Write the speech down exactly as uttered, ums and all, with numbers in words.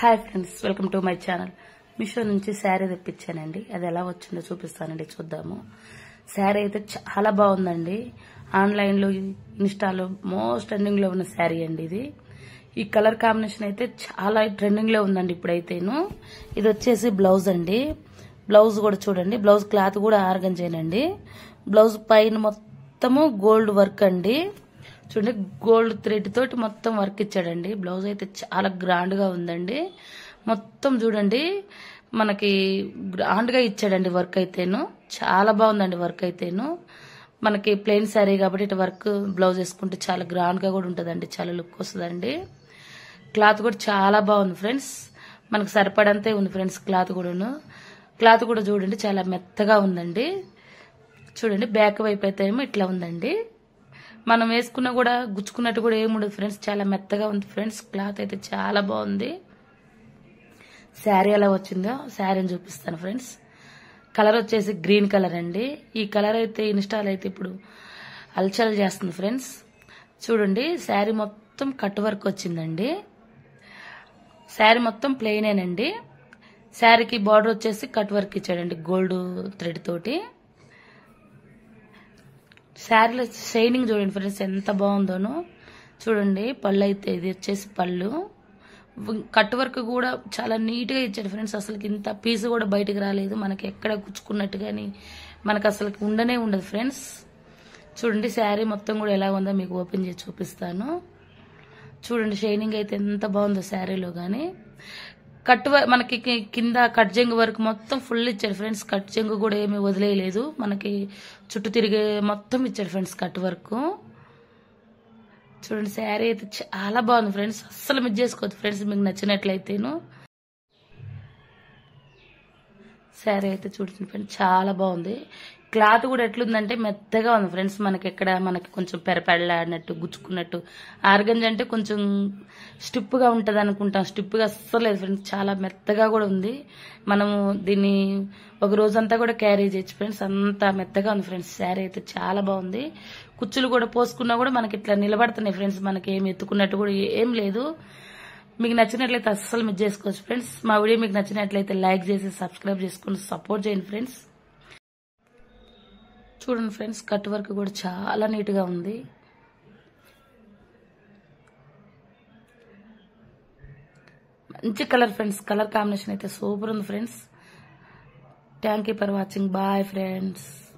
Hi friends, welcome to my channel. Meesho నుంచి శారీ తెప్పించానండి. అది ఎలా వచ్చిందో చూపిస్తానండి, చూద్దాము. శారీ అయితే చాలా బాగుందండి. ఆన్లైన్లో, ఇన్స్టాలో మోస్ట్ ట్రెండింగ్ లో ఉన్న శారీ అండి ఇది. ఈ కలర్ కాంబినేషన్ అయితే చాలా ట్రెండింగ్ లో ఉందండి ఇప్పుడైతేను. ఇది వచ్చేసి బ్లౌజ్ అండి. బ్లౌజ్ కూడా చూడండి, బ్లౌజ్ క్లాత్ కూడా ఆర్గంజేనండి. బ్లౌజ్ పైన మొత్తము గోల్డ్ వర్క్ అండి. చూడండి, గోల్డ్ థ్రెడ్ తోటి మొత్తం వర్క్ ఇచ్చాడండి. బ్లౌజ్ అయితే చాలా గ్రాండ్ గా ఉందండి. మొత్తం చూడండి, మనకి గ్రాండ్ గా ఇచ్చాడండి వర్క్ అయితేను. చాలా బాగుందండి వర్క్ అయితేను. మనకి ప్లెయిన్ శారీ కాబట్టి ఇటు వర్క్ బ్లౌజ్ వేసుకుంటే చాలా గ్రాండ్ గా కూడా ఉంటుందండి, చాలా లుక్ వస్తుందండి. క్లాత్ కూడా చాలా బాగుంది ఫ్రెండ్స్. మనకు సరిపడంతే ఉంది ఫ్రెండ్స్ క్లాత్ కూడాను. క్లాత్ కూడా చూడండి, చాలా మెత్తగా ఉందండి. చూడండి, బ్యాక్ వైపు అయితే ఏమో ఇట్లా ఉందండి. మనం వేసుకున్నా కూడా గుచ్చుకున్నట్టు కూడా ఏముండదు ఫ్రెండ్స్, చాలా మెత్తగా ఉంది ఫ్రెండ్స్. క్లాత్ అయితే చాలా బాగుంది. శారీ ఎలా వచ్చిందో శారీని చూపిస్తాను ఫ్రెండ్స్. కలర్ వచ్చేసి గ్రీన్ కలర్ అండి. ఈ కలర్ అయితే ఇన్స్టాల్ అయితే ఇప్పుడు అల్చల్ చేస్తుంది ఫ్రెండ్స్. చూడండి, శారీ మొత్తం కట్ వర్క్ వచ్చిందండి. శారీ మొత్తం ప్లెయినేనండి. శారీకి బార్డర్ వచ్చేసి కట్ వర్క్ ఇచ్చాడండి గోల్డ్ థ్రెడ్ తోటి. శారీలో షైనింగ్ చూడండి ఫ్రెండ్స్, ఎంత బాగుందోనో. చూడండి, పళ్ళు అయితే ఇది వచ్చేసి పళ్ళు. కట్ వర్క్ కూడా చాలా నీట్ గా ఇచ్చాడు ఫ్రెండ్స్. అసలు ఇంత పీస్ కూడా బయటకు రాలేదు, మనకి ఎక్కడ గుచ్చుకున్నట్టు కానీ మనకు అసలు ఉండనే ఉండదు ఫ్రెండ్స్. చూడండి, శారీ మొత్తం కూడా ఎలా ఉందో మీకు ఓపెన్ చేసి చూపిస్తాను. చూడండి, షైనింగ్ అయితే ఎంత బాగుందో శారీలో గానీ. కట్ మనకి కింద కట్ జంగు వరకు మొత్తం ఫుల్ ఇచ్చాడు ఫ్రెండ్స్. కట్ జంగు కూడా ఏమీ వదిలేయలేదు, మనకి చుట్టూ తిరిగే మొత్తం ఇచ్చాడు ఫ్రెండ్స్ కట్ వర్క్. చూడండి, శారీ అయితే చాలా బాగుంది ఫ్రెండ్స్. అస్సలు మిస్ చేసుకోవద్దు ఫ్రెండ్స్, మీకు నచ్చినట్లయితేను. శారీ అయితే చూడండి ఫ్రెండ్స్, చాలా బాగుంది. క్లాత్ కూడా ఎట్లుందంటే మెత్తగా ఉంది ఫ్రెండ్స్. మనకి ఎక్కడ మనకి కొంచెం పెరపెడలాడినట్టు గుచ్చుకున్నట్టు. ఆర్గంజ్ అంటే కొంచెం స్టిప్ గా ఉంటది అనుకుంటాం, స్టిప్ గా అస్సలు లేదు ఫ్రెండ్స్. చాలా మెత్తగా కూడా ఉంది. మనము దీన్ని ఒక రోజంతా కూడా క్యారీ చేయొచ్చు ఫ్రెండ్స్, అంత మెత్తగా ఉంది ఫ్రెండ్స్. శారీ అయితే చాలా బాగుంది. కుచ్చులు కూడా పోసుకున్నా కూడా మనకి ఇట్లా నిలబడుతున్నాయి ఫ్రెండ్స్. మనకి ఏమి ఎత్తుకున్నట్టు కూడా ఏం లేదు. మీకు నచ్చినట్లయితే అస్సలు మిస్ చేసుకోవచ్చు ఫ్రెండ్స్. మా వీడియో మీకు నచ్చినట్లయితే లైక్ చేసి సబ్స్క్రైబ్ చేసుకుని సపోర్ట్ చేయండి ఫ్రెండ్స్. చూడండి ఫ్రెండ్స్, కట్ వర్క్ కూడా చాలా నీట్ గా ఉంది. మంచి కలర్ ఫ్రెండ్స్. కలర్ కాంబినేషన్ అయితే సూపర్ ఉంది friends. Thank you for watching. Bye friends.